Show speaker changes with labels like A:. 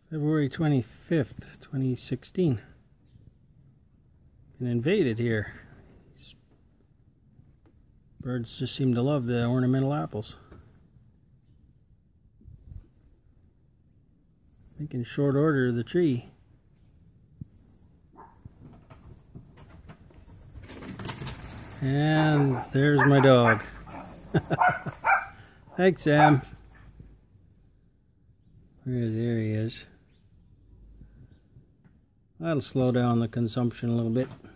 A: February 25th, 2016. Been invaded here. These birds just seem to love the ornamental apples. Making short order of the tree. And there's my dog. Thanks, Sam. There he is. That'll slow down the consumption a little bit.